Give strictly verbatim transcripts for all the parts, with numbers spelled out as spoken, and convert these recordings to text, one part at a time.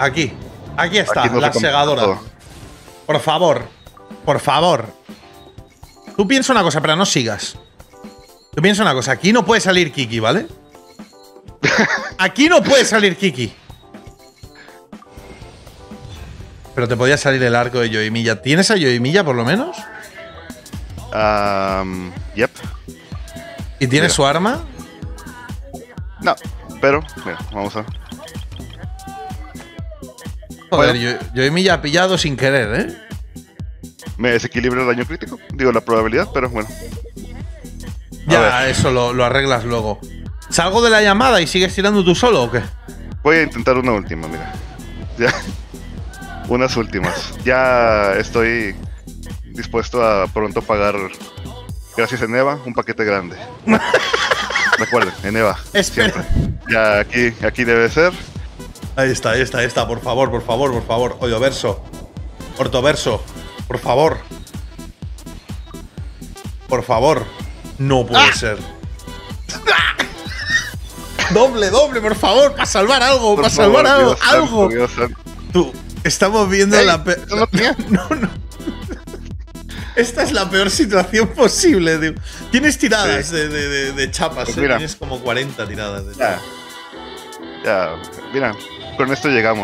Aquí. Aquí está, Aquí no la se segadora. todo. Por favor. Por favor. Tú piensa una cosa, pero no sigas. Tú piensa una cosa. Aquí no puede salir Kiki, ¿vale? Aquí no puede salir Kiki. Pero te podía salir el arco de Yoimiya. ¿Tienes a Yoimiya por lo menos? Um, yep. ¿Y tienes Mira. su arma? No, pero, mira, vamos a. Joder, Bueno. Yo- Yoimiya ha pillado sin querer, ¿eh? Me desequilibra el daño crítico. Digo, la probabilidad, pero bueno. A Ya, ver. eso lo, lo arreglas luego. ¿Salgo de la llamada y sigues tirando tú solo o qué? Voy a intentar una última, mira. Ya. Unas últimas. Ya estoy dispuesto a pronto pagar, gracias a Eneva, un paquete grande. Recuerden, Eneva. Espera. Ya aquí, aquí debe ser. Ahí está, ahí está, ahí está. Por favor, por favor, por favor. Oyo verso. Ortoverso. Por favor. Por favor. No puede ¡Ah! ser. Doble, doble, por favor, para salvar algo, Por para salvar favor, algo, Dios santo, algo. Dios santo. Tú, estamos viendo Ey, la peor. ¿eso no tenía? No, no. Esta es la peor situación posible, tío. Tienes tiradas Sí. de, de, de, de chapas, Pues ¿eh? mira. Tienes como cuarenta tiradas de Ya. chapas. Ya, mira, con esto llegamos.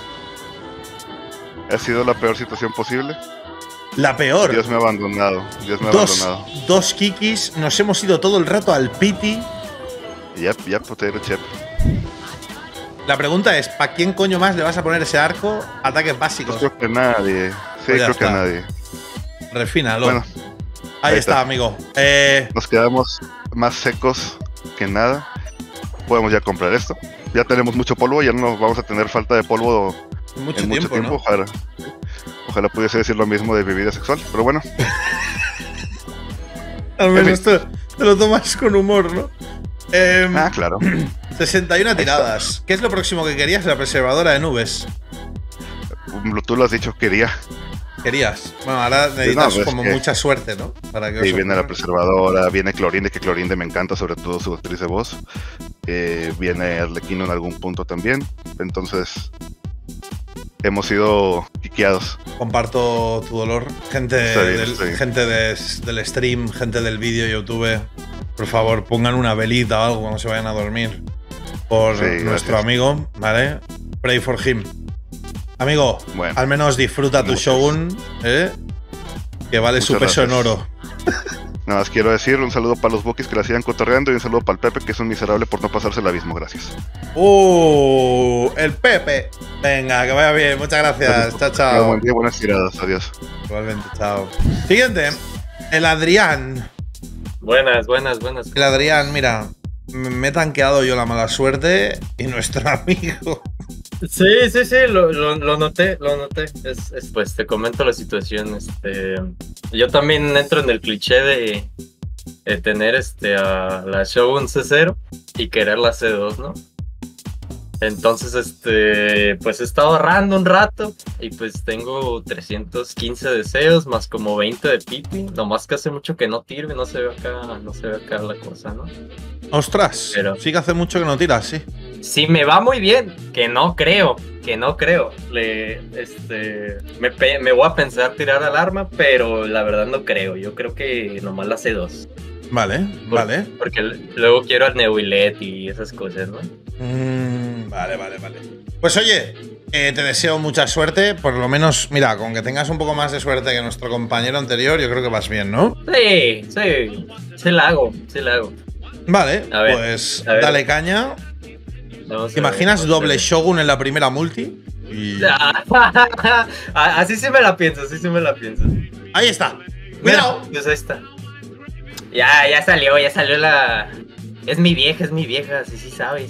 Ha sido la peor situación posible. La peor. Dios me ha abandonado. Dios me ha Dos, abandonado. dos kikis, nos hemos ido todo el rato al piti. Yep, yep, potato chip. La pregunta es, ¿para quién coño más le vas a poner ese arco? Ataques Pues básicos. creo que nadie. Sí, Pues ya creo que está. nadie. Refínalo. Bueno, ahí, ahí está, está. amigo. Eh, nos quedamos más secos que nada. Podemos ya comprar esto. Ya tenemos mucho polvo, ya no vamos a tener falta de polvo mucho en tiempo, mucho tiempo. ¿no? Ojalá, ojalá pudiese decir lo mismo de mi vida sexual, pero bueno. Al menos En te, te lo tomas con humor, ¿no? Eh, Ah, claro. sesenta y una tiradas. ¿Qué es lo próximo que querías? La preservadora de nubes. Tú lo has dicho, quería. Querías. Bueno, ahora necesitas pues como que- mucha suerte, ¿no? Para que Y os viene la ocurra. preservadora, viene Clorinde, que Clorinde me encanta, sobre todo su actriz de voz. Eh, viene Arlequino en algún punto también. Entonces, hemos sido quiqueados. Comparto tu dolor. Gente, Está bien, del, está bien. gente de- del stream, gente del vídeo YouTube. Por favor, pongan una velita o algo cuando se vayan a dormir. Por Sí, nuestro gracias. amigo, ¿vale? Pray for him. Amigo, Bueno, al menos disfruta tu muchas. Shogun, ¿eh? Que vale su Muchas peso en gracias. oro. nada más quiero decir un saludo para los bookies que la sigan cotorreando y un saludo para el Pepe, que es un miserable por no pasarse el abismo. Gracias. ¡Uh! El Pepe. Venga, que vaya bien. Muchas gracias. Chao, Tenga chao. Buen día, buenas tiradas. Adiós. Igualmente, chao. Siguiente. El Adrián. Buenas, buenas, buenas. El Adrián, mira. Me me he tanqueado yo la mala suerte y nuestro amigo. Sí, sí, sí, lo, lo, lo noté, lo noté. Es, es, pues te comento la situación. Este, yo también entro en el cliché de, de tener este, a la Shogun C cero y querer la C dos, ¿no? Entonces, este, pues he estado ahorrando un rato y pues tengo trescientos quince deseos más como veinte de piti. Nomás que hace mucho que no tiro y no se ve acá, no se ve acá la cosa, ¿no? Ostras. Pero- Sí que hace mucho que no tiras, sí. Si me va muy bien, que no creo, que no creo. Le, este, me, pe- me voy a pensar tirar alarma, pero la verdad no creo. Yo creo que nomás la C dos. Vale, Por- vale. Porque l- luego quiero al Neuilet y esas cosas, ¿no? Mm, vale, vale, vale. Pues oye, eh, te deseo mucha suerte. Por lo menos, mira, con que tengas un poco más de suerte que nuestro compañero anterior, yo creo que vas bien, ¿no? Sí, sí, sí la hago, sí la hago. Vale, A ver, pues a ver. dale caña. Vamos ¿Te a ver, imaginas vamos a doble ver. Shogun en la primera multi? Y... Así sí me la pienso, así sí me la pienso. Ahí está. Cuidado. Mira, pues ahí está. Ya, ya salió, ya salió la... Es mi vieja, es mi vieja, sí, sí sabe. Sí,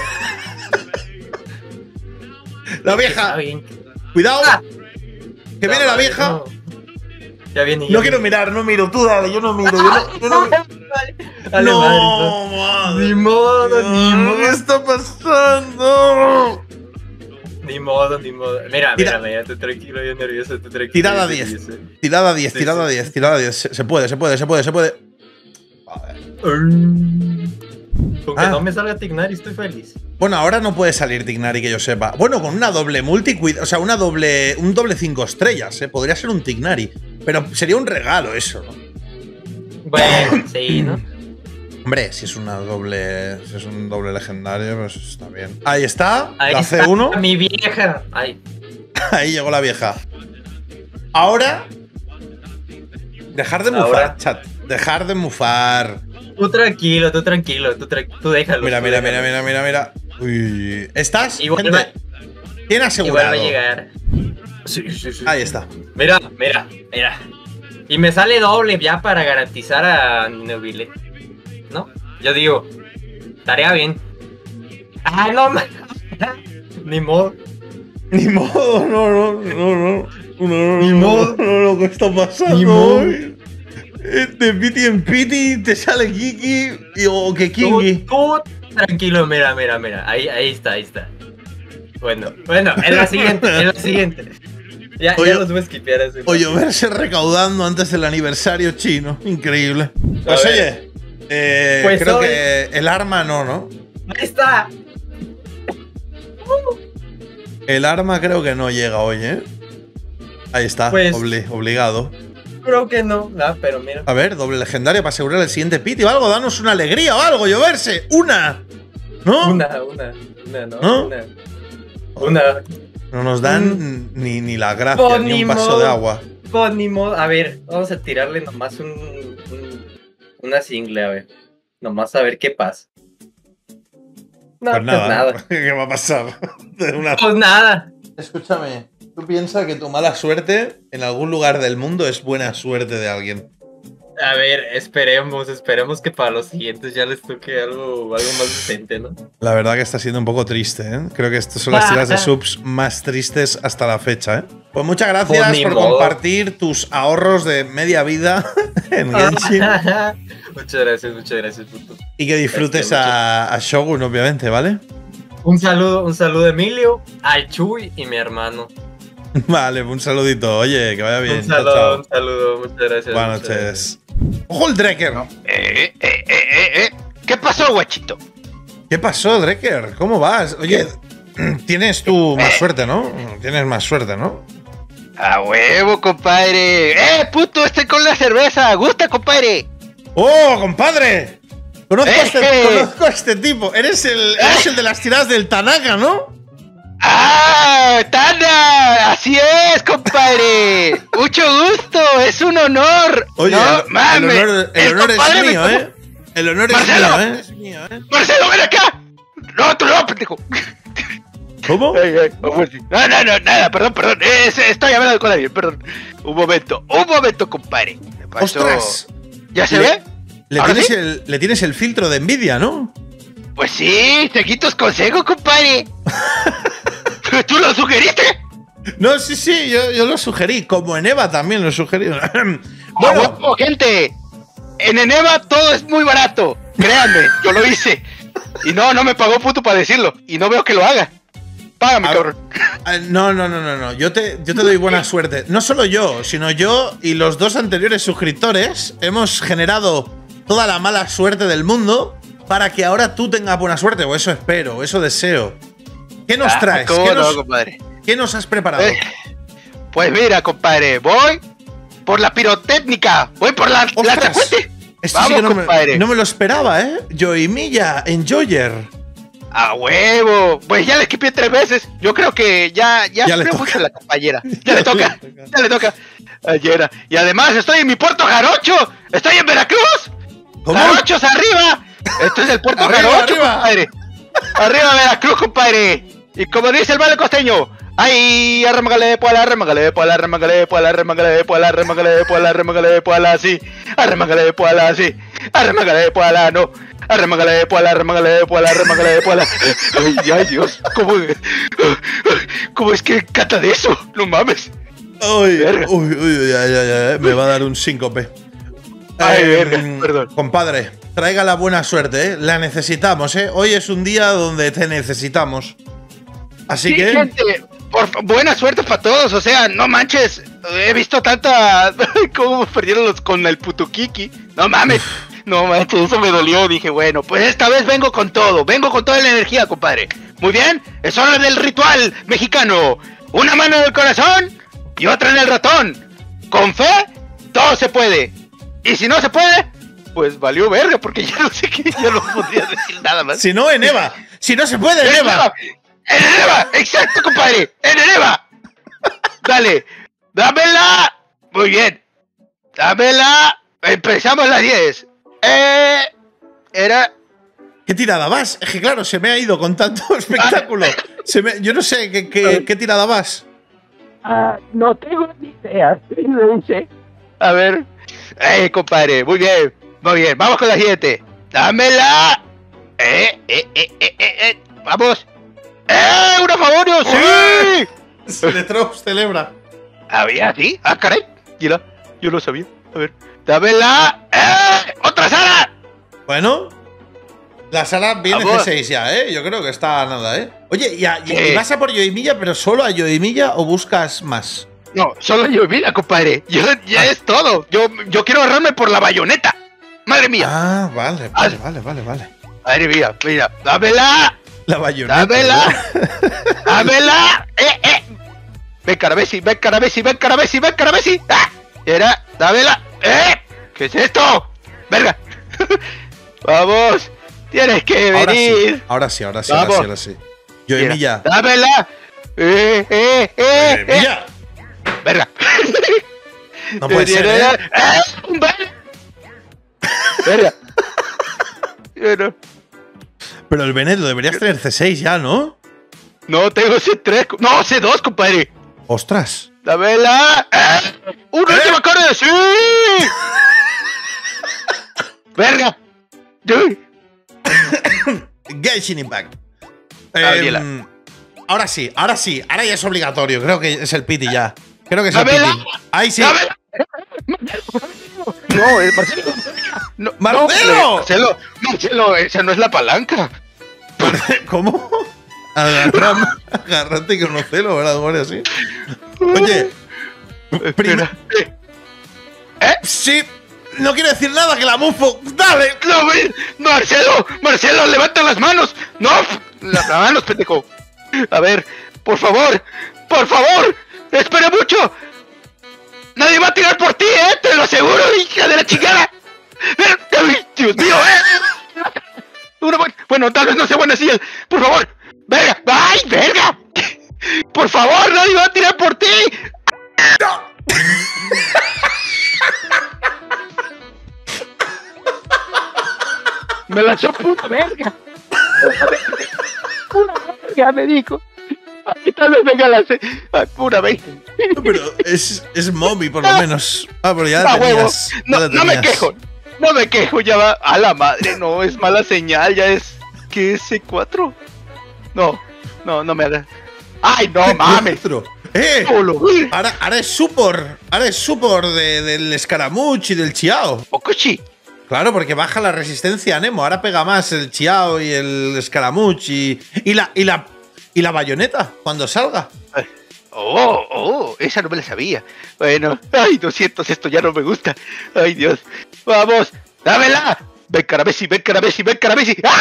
La sí vieja. sabe. Cuidado. Ah. Que viene No, la vieja. no. Ya viene. ya No viene. quiero mirar, no miro. Tú dale, yo no miro. Yo no, yo no, Vale, vale, no, madre, no. madre. Ni modo, ni Dios, modo. ¿qué está pasando? Ni modo, ni modo. Mira, Tira- mira, ya te tranquilo, ya nervioso, te tranquilo. Tirada ya diez. nervioso. Tirada diez, Sí, tirada sí. diez, tirada diez. Se, se puede, se puede, se puede, se puede. Joder. Mm. Con que Ah. no me salga Tignari estoy feliz. Bueno, ahora no puede salir Tignari que yo sepa. Bueno, con una doble multi, o sea, una doble, un doble cinco estrellas, ¿eh? Podría ser un Tignari. Pero sería un regalo eso, ¿no? Bueno, sí, ¿no? Hombre, si es una doble. Si es un doble legendario, pues está bien. Ahí está, Ahí la está C uno. mi vieja. Ay, Ahí llegó la vieja. Ahora. Dejar de mufar, Ahora. chat. Dejar de mufar. tú tranquilo, tú tranquilo, tú, tra- tú déjalo. Mira, tú mira, déjalo. mira, mira, mira, mira. Uy. ¿Estás? Y vuelve, Gente, ¿quién ha y vuelve asegurado? a llegar. Sí, sí, sí. Ahí está. Mira, mira, mira. Y me sale doble ya para garantizar a Nubile. ¿No? Yo digo, tarea bien. Ah, no, man. Ni modo. Ni modo, no, no, no, no. No, no, Ni no, modo. no, no, ¿qué está pasando? Ni modo. hoy? Eh, De piti en piti te sale Kiki y, o que Tú, Kingi. tú, tranquilo, mira, mira, mira. Ahí, ahí está, ahí está. Bueno, bueno, en la siguiente, en la siguiente. Ya, Oye, ya los voy a skipear así. O lloverse recaudando antes del aniversario chino. Increíble. Pues A oye, eh, Pues creo hoy- que el arma no, ¿no? Ahí está. El arma creo que no llega hoy, ¿eh? Ahí está, Pues- obli- obligado. Creo que no, ah, pero mira. A ver, doble legendario para asegurar el siguiente piti o algo. Danos una alegría o algo, lloverse. ¡Una! ¿No? Una, una, una, ¿no? ¿No? Una. Una. No nos dan ni, ni la gracia, Pues ni ni un vaso modo. de agua. Pues ni modo. A ver, vamos a tirarle nomás un, un- una single, a ver. Nomás a ver qué pasa. No, Pues pues nada, nada. ¿qué va a pasar? De una- Pues nada. Escúchame, ¿tú piensas que tu mala suerte en algún lugar del mundo es buena suerte de alguien? A ver, esperemos, esperemos que para los siguientes ya les toque algo, algo más decente, ¿no? La verdad que está siendo un poco triste, ¿eh? Creo que estas son las tiras de subs más tristes hasta la fecha, ¿eh? Pues muchas gracias Pues ni por modo. compartir tus ahorros de media vida en Genshin Muchas gracias, muchas gracias, puto. y que disfrutes Este, a, a Shogun, obviamente, ¿vale? Un saludo, un saludo a Emilio, al Chuy y mi hermano. Vale, un saludito. Oye, que vaya bien. un Chao, saludo, chao. un saludo, muchas gracias. Buenas muchas gracias. noches. ¡Ojo el Drecker! Eh, eh, eh, eh, eh. ¿Qué pasó, guachito? ¿Qué pasó, Drecker? ¿Cómo vas? Oye, tienes tú más suerte, ¿no? Tienes más suerte, ¿no? A huevo, compadre. ¡Eh, puto! Estoy con la cerveza. ¿Gusta, compadre? ¡Oh, compadre! Conozco, a este, ¡Eh! conozco a este tipo. Eres el, eres el de las tiradas del Tanaka, ¿no? ¡Ah! ¡Tana! ¡Así es, compadre! ¡Mucho gusto! ¡Es un honor! Oye, no, el, mames. el honor, el El honor es compadre me mío, tomó- ¿eh? El honor es Marcelo. mío, ¿eh? Es mío, ¿eh? ¡Marcelo, ven acá! No, tú no, pendejo. ¿Cómo? Ay, ay, vamos. No, no, no, nada, perdón, perdón. Eh, estoy hablando con alguien, perdón. Un momento, un momento, compadre. Me pasó- ¡Ostras! ¿Ya se Le- ve? Le ¿Ahora tienes, sí? el, le tienes el filtro de envidia, ¿no? Pues sí, seguitos consejos, compadre. ¿Tú lo sugeriste? No, sí, sí, yo, yo lo sugerí. Como en Eva también lo sugerí. Bueno, bueno, gente, en Eneva todo es muy barato. Créanme, yo lo hice. Y no, no me pagó puto para decirlo. Y no veo que lo haga. Págame, A- cabrón. ah, no, no, no, no, no. Yo te, yo te doy buena suerte. No solo yo, sino yo y los dos anteriores suscriptores hemos generado toda la mala suerte del mundo para que ahora tú tengas buena suerte. O eso espero, o eso deseo. ¿Qué nos Ah, traes? ¿cómo ¿Qué, no, nos, compadre? qué nos has preparado? Eh, Pues mira, compadre, voy por la pirotécnica. Voy por la ¡Ostras! lanzacuete. Esto Vamos, sí que no me, compadre. no me lo esperaba, ¿eh? Joey Milla en Joyer. A huevo. Pues ya le esquipé tres veces. Yo creo que ya, ya, Ya le sufrió toca. mucho la compañera. Ya le toca. Ya le toca. Ayer. Y además estoy en mi puerto Jarocho. Estoy en Veracruz. ¿Cómo? Jarochos arriba. Esto es el puerto Arriba, Jarocho, arriba. compadre. Arriba Veracruz, compadre. Y como dice el vale costeño. Ay, arremangale de poala, arremangale de poala, arremangale de poala, arremangale de poala, arremangale de poala, arremangale de poala, así. Arremangale de poala, así. Arremangale de poala, no. Arremangale de poala, arremangale de poala, arremangale de poala. Ay, ay, Dios. ¿Cómo, cómo es que canta de eso? No mames. Uy, Verga. uy, uy, ya, ya, ya, me va a dar un síncope. Ay, Eh, verga, mm, perdón. Compadre, traiga la buena suerte, ¿eh? La necesitamos, ¿eh? Hoy es un día donde te necesitamos. Así Sí, que. gente, por fa- buena suerte para todos, o sea, no manches, he visto tanta cómo perdieron los con el puto Kiki. No mames, No manches, eso me dolió. Dije, bueno, pues esta vez vengo con todo. Vengo con toda la energía, compadre. Muy bien, es hora del ritual mexicano. Una mano en el corazón y otra en el ratón. Con fe, todo se puede. Y si no se puede, pues valió verga, porque ya no sé qué, ya no podría decir nada más. Si no, en Eva. Si no se puede, en Eva. En Eva, exacto, compadre. En Eva. Dale, dámela. Muy bien. Dámela. Empezamos a las diez. Eh, era... ¿Qué tirada vas? Es que claro, se me ha ido con tanto espectáculo. Se me, yo no sé qué, qué, qué tirada vas. Ah, no tengo ni idea. No sé. A ver. Eh, compadre, muy bien. Muy bien, vamos con la siguiente. Dámela. Eh, eh, eh, eh, eh, eh. Vamos. ¡Eh! ¡Un favorito! ¡Sí! Celetrop celebra. ¿Había así? Ah, caray. Mira, yo lo sabía. A ver. Dámela. ¡Eh! ¡Otra Sara! Bueno. La Sara viene Vamos. G seis ya, ¿eh? Yo creo que está nada, ¿eh? Oye, ¿y, a- y- ¿Qué? y vas a por Yoimiya, pero solo a Yoimiya o buscas más? No, solo yo, mira, compadre. Yo, ya Ah. es todo. Yo, yo quiero agarrarme por la bayoneta. Madre mía. Ah, vale, vale, vale, vale, vale. Madre mía, mira. Dámela. La bayoneta. ¡Dámela! ¡Dámela! ¡Eh, eh! ¡Ven, Carabesi! ¡Ven, Carabesi! ¡Ven, Carabesi! ¡Ven, Carabesi! ¡Ah! Era, dámela. ¡Eh! ¿Qué es esto? ¡Verga! ¡Vamos! ¡Tienes que Ahora sí, venir! ahora sí, ahora sí, ahora Vamos. sí, ahora sí. Yoimiya. Mira, ¡dámela! ¡Eh, eh, eh! eh. Yoimiya. ¡Verga! No puede ser, Tiene- ¿eh? ¡Eh! ¡Un ver- ¡Verga! Bueno, Pero el Bennett lo deberías tener C seis ya, ¿no? no, tengo C tres. co- No, C dos, compadre. Ostras. ¡Dámela! ¡Eh! ¡Un último acorde! ¡Sí! ¡Verga! ¡Uy! Genshin Impact. Águila. Em, ahora sí, ahora sí, ahora ya es obligatorio. Creo que es el Pity ya. Creo que es el ¡Dámela! Pity. Ahí sí. ¡Dámela! No, es Marcelo. No, ¡Marcelo! No, Marcelo, Marcelo, esa no es la palanca. ¿Cómo? Agarrame, agárrate con los celos, ¿verdad? Bueno, así. Oye, Espera. sí, no quiero decir nada, que la mufo. ¡Dale! No, ve- Marcelo, Marcelo, levanta las manos. No, las manos, pendejo. A ver, por favor, por favor, espera mucho. Nadie va a tirar por ti, eh, te lo aseguro, hija de la chingada. Ay, Dios mío, eh. Una buena- bueno, tal vez no sea buena señal. Por favor, verga, ay, verga. Por favor, nadie va a tirar por ti. Me la echó puta verga. Una verga, me dijo. Ay, tal vez venga la se- ay, pura vez. Pero es, es mommy, por lo menos. Ah, pero ya la A huevo. tenías. ya No, la no me tenías. quejo. No me quejo, ya va. A la madre, no, es mala señal, ya es. ¿Qué es C cuatro? No, no, no me hagas. ¡Ay, no mames! Cuatro. ¡Eh! Solo. Ahora, ahora es support. Ahora es support de- del escaramuch y del chiao. Okuchi. Claro, porque baja la resistencia a Nemo. Ahora pega más el chiao y el escaramuch y, y la y la y la bayoneta cuando salga. Oh, oh, esa no me la sabía. Bueno, ay, doscientos, esto ya no me gusta. Ay, Dios. Vamos, dámela. Ven, Carabesi, ven, Carabesi, ven, Carabesi. ¡Ah!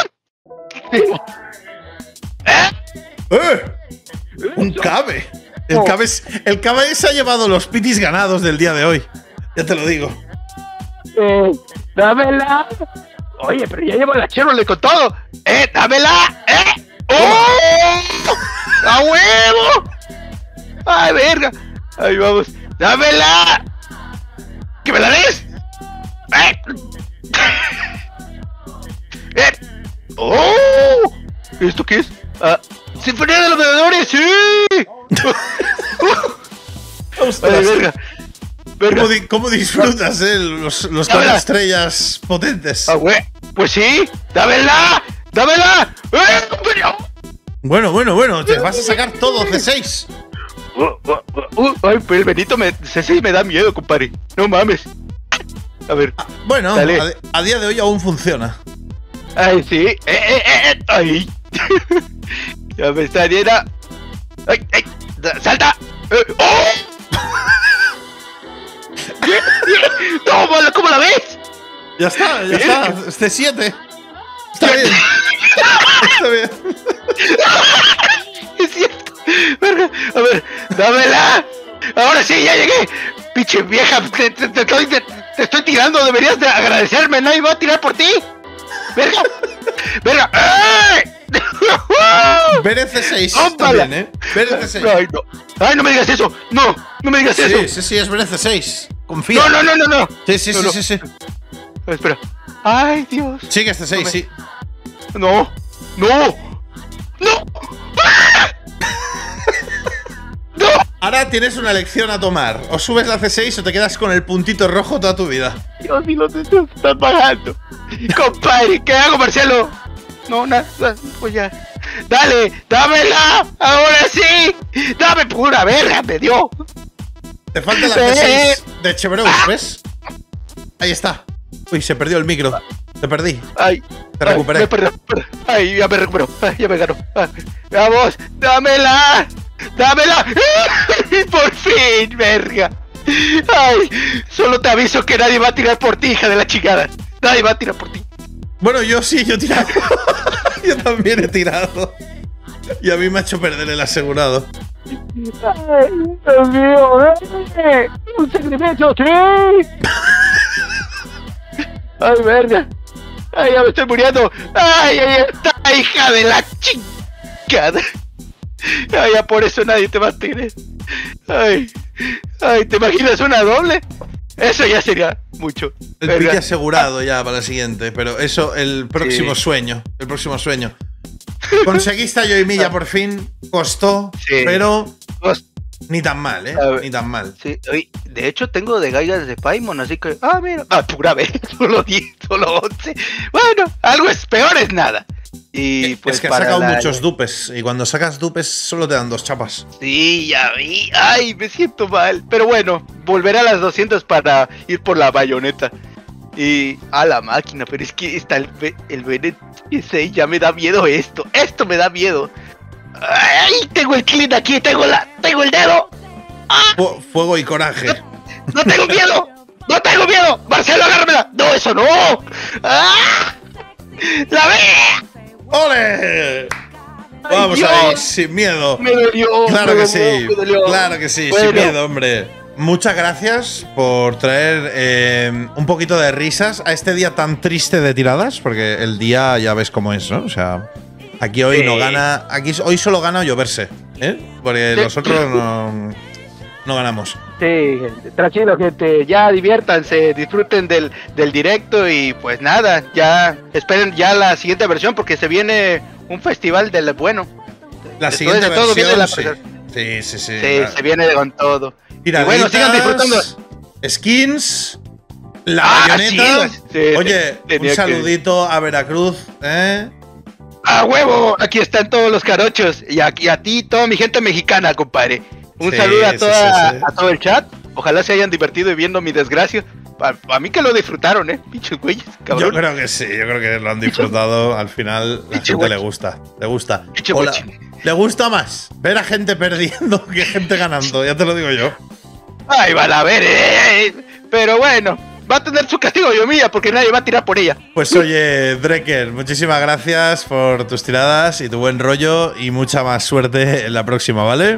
¿Eh? ¡Eh! Un cabe. El Oh. cabe, es- el cabe se ha llevado los pitis ganados del día de hoy. Ya te lo digo. Eh, dámela. Oye, pero ya llevo la Chevrolet con todo. ¡Eh, dámela! ¡Eh! ¡Oh! ¡A huevo! ¡Ay, verga! Ahí vamos. ¡Dámela! ¡Que me la des! ¡Eh! ¡Eh! ¡Oh! ¿Esto qué es? Ah, ¡Sinfonía de los Vendedores! ¡Sí! ¡Ay, Ostras, verga! ¡Verga! ¿Cómo, di- cómo disfrutas, eh? Los, los Dámela. cabe estrellas potentes. ¡Ah, güey! ¡Pues sí! ¡Dámela! ¡Dámela! ¡Eh! pero- Bueno, bueno, bueno. Te vas a sacar todo C seis. Uh, uh, uh, uh, ay, pero el Benito me, C seis me da miedo, compadre. No mames. A ver. Ah, bueno, Dale. a, a día de hoy aún funciona. Ay, sí. Eh, eh, eh, eh. Ay. Ya me está llena. Ay, ay. da- ¡Salta! Eh, ¡Oh! ¡Tómala! ¿Cómo la ves? Ya está, ya está. Es C siete. Está bien. Está bien. Es cierto. Verga. A ver, dámela. Ahora sí, ya llegué. Pinche vieja, te, te, te estoy, te, te estoy tirando. Deberías de agradecerme. Nadie va a tirar por ti. Verga. Verga. ¡Ay! B R C seis Ómpala. también, ¿eh? B R C seis. Ay, no. Ay, no me digas eso. No, no me digas eso. Sí, sí, sí, es B R C seis. Confía. No, no, no, no, no. Sí, sí, No, sí, no. sí, sí. Espera. Ay, Dios. Sí, que es C seis, No me- sí. No. No. No. No. Ahora tienes una elección a tomar. O subes la C seis o te quedas con el puntito rojo toda tu vida. Dios mío, te te están pagando. Compadre, ¿qué hago, Marcelo? No, nada, pues ya. Dale, dámela. Ahora sí. Dame pura verga, me dio. Te falta la C seis de Chevrolet, ¿ves? Ahí está. Uy, se perdió el micro. Te perdí. Ay. Te recuperé. Ay, me perdí. Ay, ya me recuperó. Ay, ya me ganó. Ay, vamos, dámela. Dámela. Por fin, verga. Ay, solo te aviso que nadie va a tirar por ti, hija de la chingada. Nadie va a tirar por ti. Bueno, yo sí, yo he tirado. Yo también he tirado. Y a mí me ha hecho perder el asegurado. Ay, Dios mío, eh, un sacrificio, sí. Ay, verga. Ay, ya me estoy muriendo. Ay, ahí está, hija de la chingada. Ay, ya por eso nadie te va a tener. Ay, ay, ¿te imaginas una doble? Eso ya sería mucho. El verga. pique asegurado ya para la siguiente. Pero eso, el próximo Sí. sueño. El próximo sueño. Conseguiste a Joy Milla por fin. Costó. Sí. Pero Os- ni tan mal, ¿eh? A ver. Ni tan mal. Sí, oye, de hecho tengo de Gaigas de Paimon, así que. Ah, mira. Ah, pura vez. Solo diez, solo once. Bueno, algo es peor es nada. Y pues es que has para sacado la- muchos dupes. Y cuando sacas dupes solo te dan dos chapas. Sí, ya vi. Ay, me siento mal. Pero bueno, volveré a las doscientas para ir por la bayoneta. Y a la máquina, pero es que está el, Be- el Bennett seis, ya me da miedo esto. Esto me da miedo. Ay, tengo el clean aquí, tengo la, tengo el dedo. Fu- Fuego y coraje. No tengo miedo. No tengo miedo. Marcelo, agárramela. No, eso no. ¡Ah! La ve. ¡Ole! Ay, Vamos Dios. ahí, sin miedo. Me dolió. Claro me que dolió, sí, me dolió. claro que sí, Bueno. sin miedo, hombre. Muchas gracias por traer eh, un poquito de risas a este día tan triste de tiradas, porque el día ya ves cómo es, ¿no? O sea, aquí hoy Sí. no gana, aquí hoy solo gana lloverse, ¿eh? Porque Sí. nosotros no, no ganamos. Sí, gente, tranquilo, gente, ya diviértanse, disfruten del, del directo y pues nada, ya esperen ya la siguiente versión porque se viene un festival del bueno. La Después siguiente de todo viene versión, la sí. sí, sí, sí. Sí, la- se viene con todo. Tiraditas, Y bueno, sigan disfrutando. skins, la Ah, bayoneta. sí, sí, Oye, tenía un que- saludito a Veracruz, ¿eh? ¡A huevo! Aquí están todos los carochos y a, y a ti, toda mi gente mexicana, compadre. Un Sí, saludo a, sí, toda, sí, sí. a todo el chat. Ojalá se hayan divertido y viendo mi desgracia. A, a mí que lo disfrutaron, ¿eh? Pinches güeyes, Yo cabrón. creo que sí, yo creo que lo han disfrutado. Al final, la Pinche gente le guachi. gusta. Le gusta. Pinche O la- guachi. le gusta más ver a gente perdiendo que gente ganando, ya te lo digo yo. Ay, van a ver, eh, eh, pero bueno, va a tener su castigo, yo mía, porque nadie va a tirar por ella. Pues oye, Drecker, muchísimas gracias por tus tiradas y tu buen rollo y mucha más suerte en la próxima, ¿vale?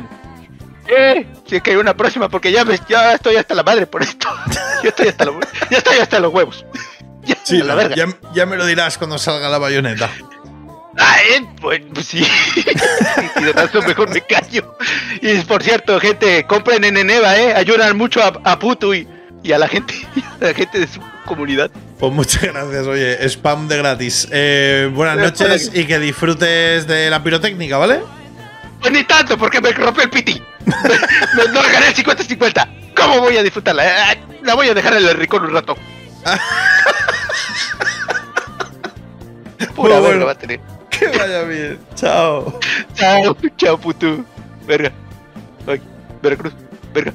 Eh, si es que hay una próxima, porque ya, me, ya estoy hasta la madre por esto. Yo estoy hasta, lo- ya estoy hasta los huevos. Ya, Sí, a la verga. ya, ya me lo dirás cuando salga la bayoneta. Ah, eh, pues, pues sí. Y de paso mejor me callo. Y por cierto, gente, compren en Eneva, eh. Ayudan mucho a, a Putu y, y a la gente, a la gente de su comunidad. Pues muchas gracias, oye, spam de gratis. Eh, buenas noches y que disfrutes de la pirotécnica, ¿vale? Pues ni tanto, porque me rompió el piti. Me, no gané el cincuenta cincuenta. ¿Cómo voy a disfrutarla? Ah, la voy a dejar en el rincón un rato. Pura Muy verga bueno. va a tener. Que vaya bien. Chao. Chao, chao, puto. Verga. Ay, Veracruz. Verga.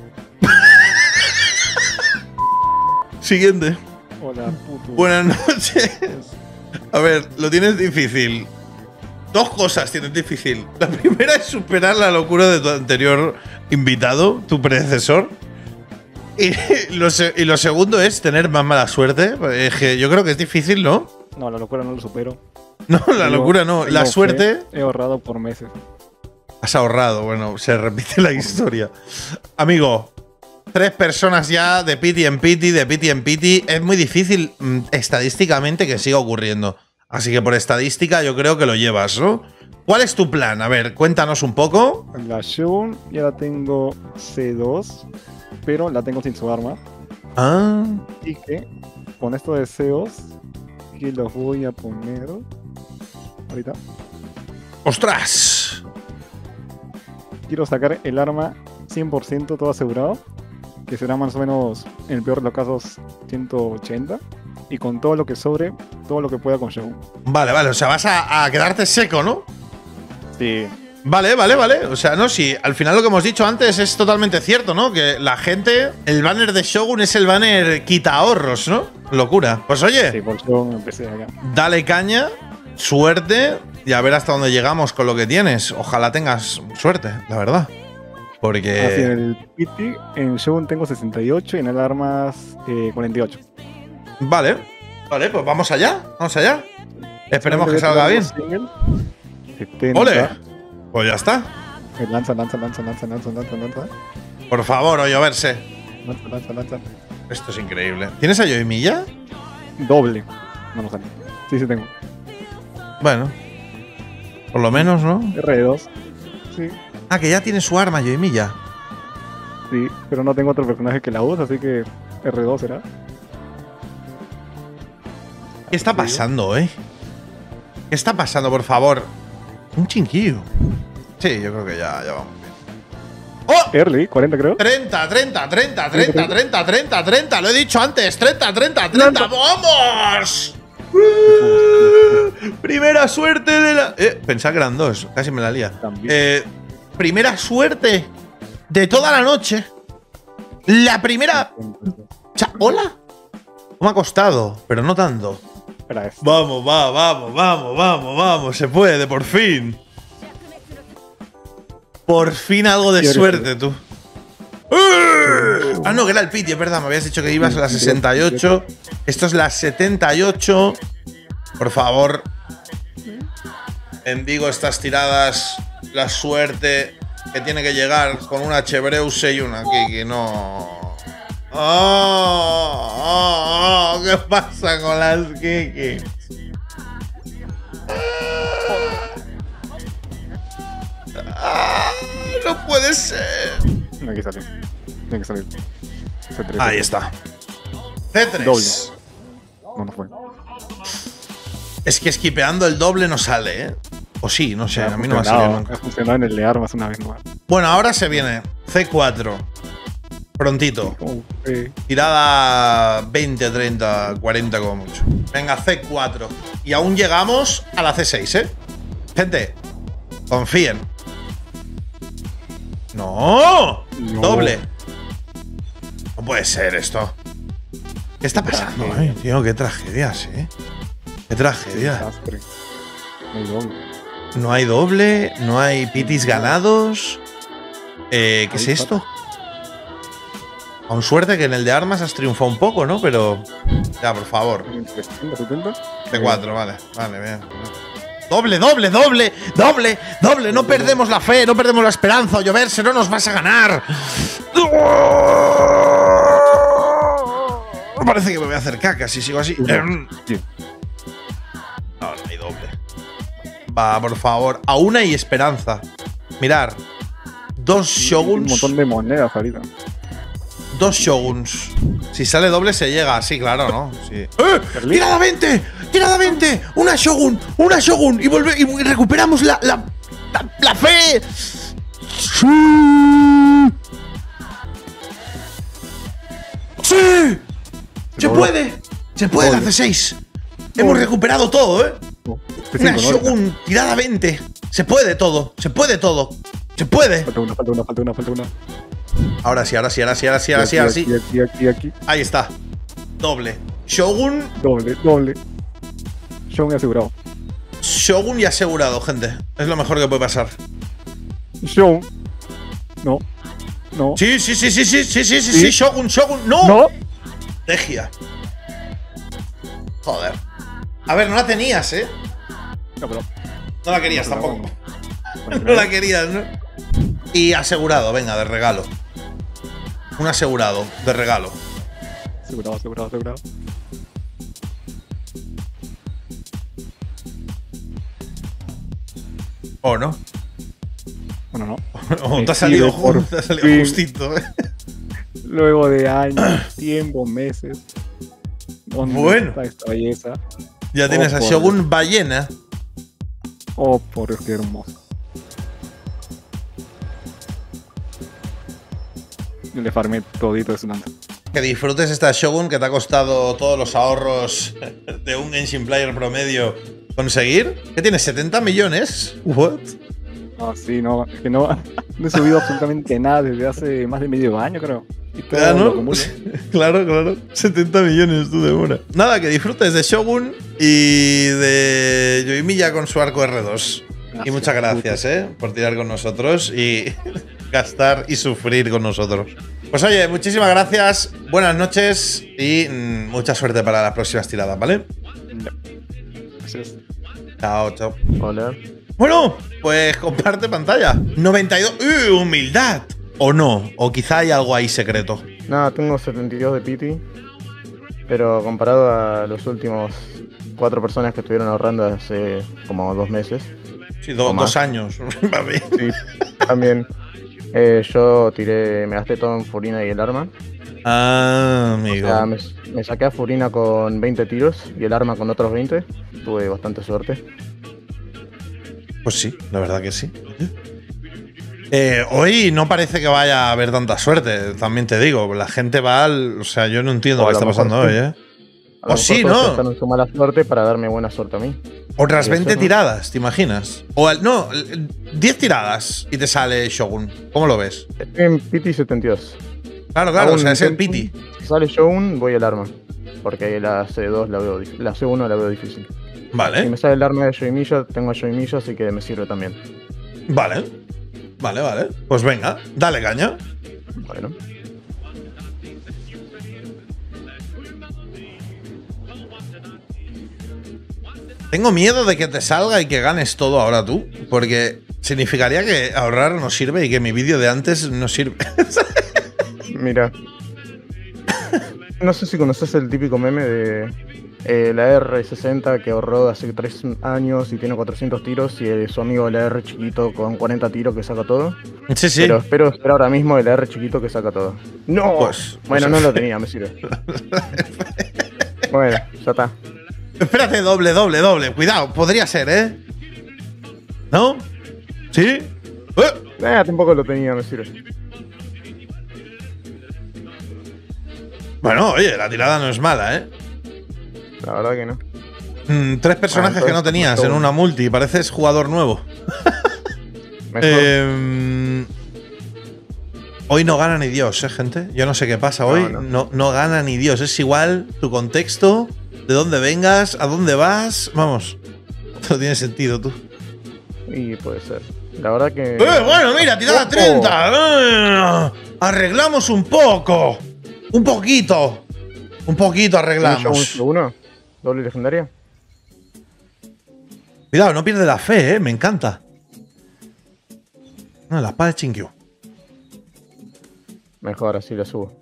Siguiente. Hola, puto. Buenas noches. A ver, lo tienes difícil. Dos cosas tienes difícil. La primera es superar la locura de tu anterior invitado, tu predecesor. Y lo, se- y lo segundo es tener más mala suerte. Es que yo creo que es difícil, ¿no? No, la locura no lo supero. No, la Tengo- locura no. La tengo fe, suerte. He ahorrado por meses. Has ahorrado. Bueno, se repite la historia. Amigo, tres personas ya de pity en pity, de pity en pity. Es muy difícil mm, estadísticamente que siga ocurriendo. Así que por estadística yo creo que lo llevas, ¿no? ¿Cuál es tu plan? A ver, cuéntanos un poco. La Shogun ya la tengo C dos, pero la tengo sin su arma. Ah, Así que con estos deseos, que los voy a poner ahorita. ¡ostras! Quiero sacar el arma cien por ciento todo asegurado, que será más o menos, en el peor de los casos, ciento ochenta. Y con todo lo que sobre, todo lo que pueda con Shogun. Vale, vale. O sea, vas a, a quedarte seco, ¿no? Sí. Vale, vale, vale. O sea, no, sí. Al final lo que hemos dicho antes es totalmente cierto, ¿no? Que la gente, el banner de Shogun es el banner quita ahorros, ¿no? Locura. Pues oye, Sí, por Shogun empecé acá. dale caña, suerte y a ver hasta dónde llegamos con lo que tienes. Ojalá tengas suerte, la verdad. Porque. Así, en el P T, en Shogun tengo sesenta y ocho y en el armas eh, cuarenta y ocho. Vale, vale, pues vamos allá, vamos allá. Esperemos que salga bien. setenta. ¡Ole! Pues ya está. Eh, Lanza, lanza, lanza, lanza, lanza, lanza, lanza. Por favor, o lloverse. Lanza, lanza, lanza. Esto es increíble. ¿Tienes a Yoimiya? Doble. No, no sale. Sí, sí tengo. Bueno. Por lo menos, ¿no? R dos. Sí, Ah, que ya tiene su arma, Yoimiya. sí. Pero no tengo otro personaje que la usa, así que R dos será. ¿Qué está pasando, eh? ¿Qué está pasando, por favor? Un chinquillo. Sí, yo creo que ya, ya vamos bien. ¡Oh! Early, cuarenta creo. treinta, treinta, treinta, treinta, treinta, treinta, treinta. Lo he dicho antes. treinta, treinta, treinta. ¡Vamos! Uh, primera suerte de la. Eh, pensaba que eran dos. Casi me la lía. También. Eh, primera suerte de toda la noche. La primera. O sea, ¿hola? Me ha costado, pero no tanto. Espera, es. Vamos, va, vamos, vamos, vamos, vamos. Se puede, por fin. Por fin algo de Sí, eres suerte, tú. ¡Uh! Ah, no, que era el pity, es verdad. Me habías dicho que ibas a la sesenta y ocho. Esto es la setenta y ocho. Por favor. En Vigo estas tiradas. La suerte que tiene que llegar con una Chebreuse y una Kiki. No. Oh, oh, oh, ¿qué pasa con las Kiki? Ah, no puede ser. Tiene que salir. Tiene que salir. C tres. Ahí está. C tres. Doble. No, no fue. Es que esquipeando el doble no sale, ¿eh? O sí, no sé, a mí no me ha salido nunca. Ha funcionado en el de armas una vez más. Bueno, ahora se viene C cuatro. Prontito. Oh, eh. Tirada veinte, treinta, cuarenta como mucho. Venga, C cuatro. Y aún llegamos a la C seis, ¿eh? Gente, confíen. ¡No! No. ¡Doble! No puede ser esto. ¿Qué está pasando? Ay, tío, qué tragedias, ¿eh? Qué tragedia. Desastre. No hay doble. No hay doble, no hay pitis ganados. Eh, ¿Qué es Ahí esto? Con suerte que en el de armas has triunfado un poco, ¿no? Pero. Ya, por favor. setenta, setenta. C cuatro, vale. Vale, bien. Doble, doble, doble, doble, doble. No perdemos la fe, no perdemos la esperanza. O lloverse, no nos vas a ganar. Parece que me voy a hacer caca si sigo así. Em. Sí. No, no hay doble. Va, por favor. Aún hay esperanza. Mirar. Dos Un Shoguns. montón de monedas ahorita. Dos Shoguns. Si sale doble se llega. Sí, claro, ¿no? Sí. ¡Eh! ¿Perli? ¡Tirada veinte! ¡Tirada veinte! ¡Una Shogun! ¡Una Shogun! Y, volve- y recuperamos la, la, la, la fe. ¡Sí! ¡Sí! ¡Se logró. puede! ¡Se puede la Doble. C seis! Hemos recuperado todo, ¿eh? Oh, C Una cinco, ¿no? Shogun tirada veinte. Se puede todo. Se puede todo. Se puede. Falta una, falta una, falta una, falta una. Ahora sí, ahora sí, ahora sí, ahora sí, ahora sí, ahora sí. Aquí, aquí, aquí, aquí. Ahí está. Doble. Shogun. Doble, doble. Shogun asegurado. Shogun y asegurado, gente. Es lo mejor que puede pasar. Shogun. No. No. Sí, sí, sí, sí, sí, sí, sí, sí, ¿Sí? sí, Shogun, Shogun. ¡No! No. Tegia. Joder. A ver, no la tenías, ¿eh? No, pero. No la querías No, tampoco. no. No la querías, ¿no? Y asegurado, venga, de regalo. Un asegurado, de regalo. Asegurado, asegurado, asegurado. ¿O no? Bueno, no. O Me te ha salido, sirve por ju- te ha salido fin. justito, ¿eh? Luego de años, tiempo, meses. ¿Dónde Bueno. está esta belleza? Ya tienes Oh, a por Shogun Ballena. Oh, por Dios, qué hermoso. Yo le farmé todito de su lanza. Que disfrutes esta Shogun que te ha costado todos los ahorros de un Genshin Player promedio conseguir. ¿Qué tienes? ¿setenta millones? ¿What? Ah, sí, no, es que no, no he subido absolutamente nada desde hace más de medio año, creo. Y todo Ah, lo ¿no? acumulo. Claro, claro. setenta millones tú de una. Nada, que disfrutes de Shogun y de Yoimiya con su arco R dos. Y muchas gracias, ¿eh? Por tirar con nosotros y gastar y sufrir con nosotros. Pues oye, muchísimas gracias, buenas noches y mm, mucha suerte para las próximas tiradas, ¿vale? Gracias. Chao, chao. Hola. Bueno, pues comparte pantalla. noventa y dos. ¡Uh, humildad! ¿O no? O quizá hay algo ahí secreto. Nada, tengo setenta y dos de piti. Pero comparado a los últimos cuatro personas que estuvieron ahorrando hace como dos meses. Sí, do- O más. dos años. Papi. Sí, también. eh, yo tiré, me gasté todo en Furina y el arma. Ah, O amigo. sea, me, me saqué a Furina con veinte tiros y el arma con otros veinte. Tuve bastante suerte. Pues sí, la verdad que sí. Eh, hoy no parece que vaya a haber tanta suerte, también te digo. La gente va al. O sea, yo no entiendo O a qué lo está pasando mejor hoy, sí. ¿eh? A lo O sí, mejor todos ¿no? prestaron su mala suerte para darme buena suerte a mí. Otras Y eso, veinte ¿no? tiradas, ¿te imaginas? O al- no, diez tiradas y te sale Shogun. ¿Cómo lo ves? Estoy en piti setenta y dos. Claro, claro, Hago o sea, un es el intento. piti. Si sale Shogun, voy al arma. Porque la C dos la veo dif- la C uno la veo difícil. Si Vale, me sale el arma de Yoimiya, tengo a Yoimiya, así que me sirve también. vale. Vale, vale. Pues venga, dale caña. Bueno. Tengo miedo de que te salga y que ganes todo ahora tú, porque significaría que ahorrar no sirve y que mi vídeo de antes no sirve. Mira. No sé si conoces el típico meme de eh, la R sesenta que ahorró hace tres años y tiene cuatrocientos tiros y eh, su amigo el R chiquito con cuarenta tiros que saca todo. Sí, sí. Pero espero esperar ahora mismo el R chiquito que saca todo. ¡No! Pues- bueno, pues- no lo tenía, me sirve. Bueno, ya está. Espérate, doble, doble, doble. Cuidado, podría ser, ¿eh? ¿No? ¿Sí? ¡Eh! Eh, tampoco lo tenía, me sirve. Bueno, oye, la tirada no es mala, ¿eh? La verdad que no. Mm, tres personajes entonces, que no tenías en todo. una multi. Pareces jugador nuevo. Mejor. Eh, hoy no gana ni Dios, ¿eh, gente? Yo no sé qué pasa hoy. No, No, no. no. gana ni Dios. Es igual tu contexto, de dónde vengas, a dónde vas. Vamos. No tiene sentido, tú. Y puede ser. La verdad que. Eh, bueno, mira, tirada Ojo. treinta. Eh, arreglamos un poco. Un poquito. Un poquito ¿Un arreglamos. uno? ¿Doble legendaria? Cuidado, no pierde la fe, ¿eh? Me encanta. No, la espada de Chinkyu. Mejor, así la subo.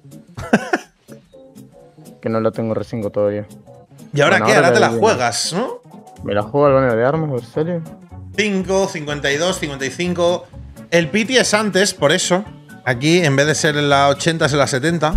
Que no la tengo R cinco todavía. ¿Y ahora Bueno, qué? ahora Ahora te la la vi. juegas, ¿no? ¿Me la juego al banner de armas, Versalio? cinco, cincuenta y dos, cincuenta y cinco. El piti es antes, por eso. Aquí, en vez de ser en la ochenta, es en la setenta.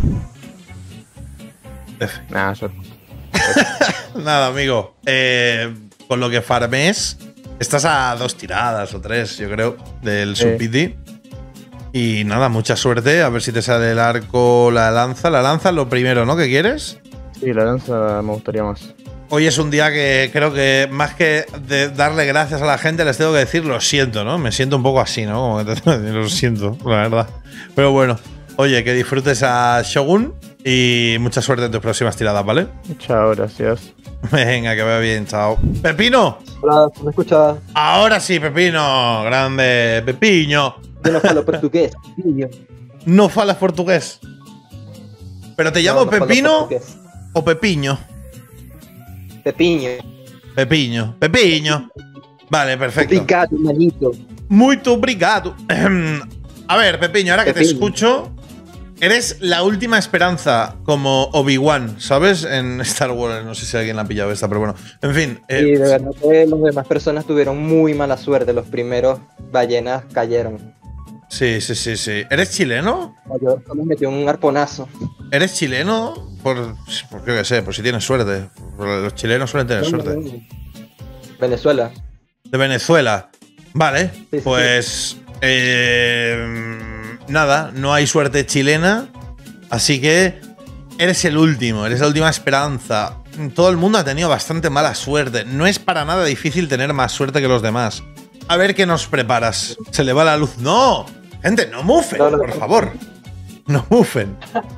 F. Nah, yo. Nada, amigo. Eh, con lo que farmes, estás a dos tiradas o tres, yo creo, del Sí. sub-piti. Y nada, mucha suerte. A ver si te sale el arco, la lanza. La lanza es lo primero, ¿no? ¿Qué quieres? Sí, la lanza me gustaría más. Hoy es un día que creo que más que de darle gracias a la gente, les tengo que decir lo siento, ¿no? Me siento un poco así, ¿no? Como que te tengo que decir, lo siento, la verdad. Pero bueno, oye, que disfrutes a Shogun y mucha suerte en tus próximas tiradas, ¿vale? Chao, gracias. Venga, que vaya bien, chao. ¡Pepino! Hola, ¿me escucha? Ahora sí, Pepino. Grande, Pepiño. Yo no falo portugués, niño. No falas portugués. Pero te llamo No, no falo Pepino portugués. o Pepiño. Pepiño. Pepiño. Pepiño. Vale, perfecto. Obrigado, manito. Muito obrigado. A ver, Pepiño, ahora que te Pepiño. escucho, eres la última esperanza como Obi-Wan, ¿sabes? En Star Wars. No sé si alguien la ha pillado esta, pero bueno. En fin. eh, Y de verdad que las demás personas tuvieron muy mala suerte. Los primeros ballenas cayeron. sí, sí, sí, sí. ¿Eres chileno? Yo solo metí un arponazo. ¿Eres chileno? Por, por qué sé, por si tienes suerte. Los chilenos suelen tener suerte. Venezuela. De Venezuela. Vale, Sí, sí, pues eh, nada, no hay suerte chilena, así que eres el último, eres la última esperanza. Todo el mundo ha tenido bastante mala suerte. No es para nada difícil tener más suerte que los demás. A ver qué nos preparas. Se le va la luz. ¡No! Gente, no mufen, No, no, por no. favor. No mufen.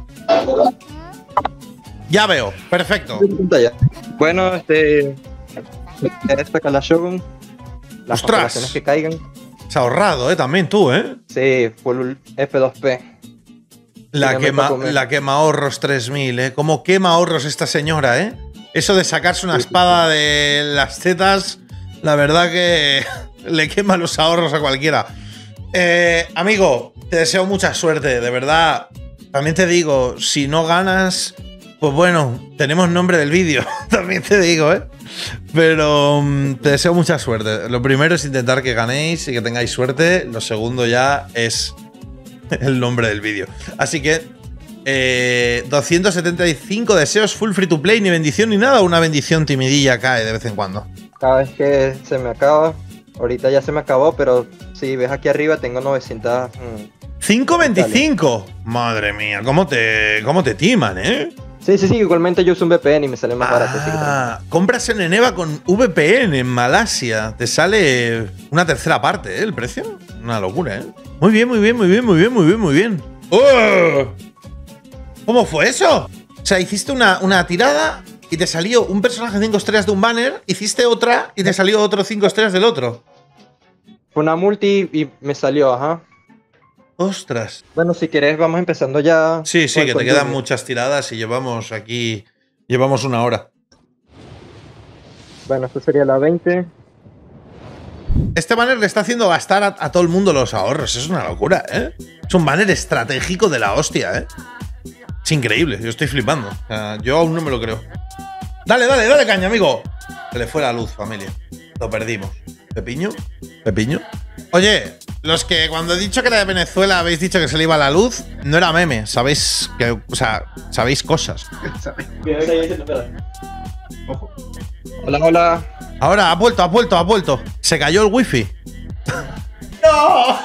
Ya veo, perfecto. Bueno, este. Esta con la Shogun. Las Ostras. constelaciones que caigan. Se ha ahorrado, ¿eh? También tú, ¿eh? Sí, full F dos P. La Sí, no me quema, toco, me- la quema ahorros tres mil, ¿eh? ¿Cómo quema ahorros esta señora, eh? Eso de sacarse una Sí, sí, espada de las tetas, la verdad que le quema los ahorros a cualquiera. Eh, amigo, te deseo mucha suerte, de verdad. También te digo, si no ganas, pues bueno, tenemos nombre del vídeo. También te digo, ¿eh? Pero mm, te deseo mucha suerte. Lo primero es intentar que ganéis y que tengáis suerte. Lo segundo ya es el nombre del vídeo. Así que eh, doscientos setenta y cinco deseos full free to play, ni bendición ni nada. Una bendición timidilla cae de vez en cuando. Cada vez que se me acaba. Ahorita ya se me acabó, pero si ves aquí arriba tengo novecientos. mm. cinco veinticinco. Madre mía, ¿cómo te, cómo te timan, eh? Sí, sí, sí, igualmente yo uso un V P N y me sale más barato. así que Ah, compras en Eneva con V P N en Malasia. Te sale una tercera parte, ¿eh? El precio. Una locura, ¿eh? Muy bien, muy bien, muy bien, muy bien, muy bien, muy bien. ¡Oh! ¿Cómo fue eso? O sea, hiciste una, una tirada y te salió un personaje cinco estrellas de un banner, hiciste otra y te salió otro cinco estrellas del otro. fue una multi y me salió, ajá. Ostras. Bueno, si quieres vamos empezando ya. Sí, sí, con el que te quedan contenido. muchas tiradas y llevamos aquí. Llevamos una hora. Bueno, esto sería la veinte. Este banner le está haciendo gastar a, a todo el mundo los ahorros. Es una locura, ¿eh? Es un banner estratégico de la hostia, ¿eh? Es increíble, yo estoy flipando. O sea, yo aún no me lo creo. Dale, dale, dale caña, amigo. Se le fue la luz, familia. Lo perdimos. ¿Pepiño? ¿Pepiño? Oye, los que cuando he dicho que era de Venezuela habéis dicho que se le iba la luz, no era meme. Sabéis que, o sea, sabéis cosas. Hola, hola. Ahora, ha vuelto, ha vuelto, ha vuelto. Se cayó el wifi. ¡No!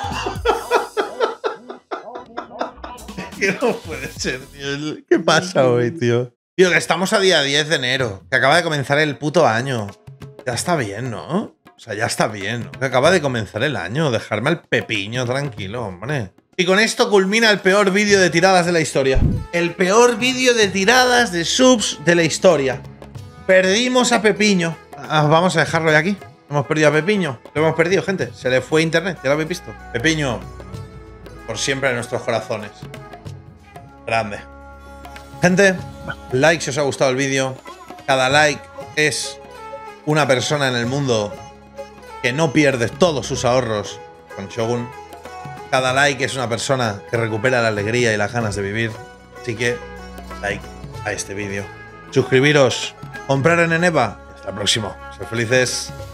Que no puede ser, tío. ¿Qué pasa hoy, tío? Tío, que estamos a día diez de enero. Que acaba de comenzar el puto año. Ya está bien, ¿no? O sea, ya está bien, ¿no? Que acaba de comenzar el año. Dejarme al pepiño tranquilo, hombre. Y con esto culmina el peor vídeo de tiradas de la historia. El peor vídeo de tiradas de subs de la historia. Perdimos a Pepiño. Ah, vamos a dejarlo ya aquí. Hemos perdido a Pepiño. Lo hemos perdido, gente. Se le fue internet. Ya lo habéis visto. Pepiño, por siempre en nuestros corazones. Grande. Gente, like si os ha gustado el vídeo. Cada like es una persona en el mundo que no pierde todos sus ahorros con Shogun. Cada like es una persona que recupera la alegría y las ganas de vivir. Así que, like a este vídeo. Suscribiros, comprar en Eneva. Hasta el próximo. Sed felices.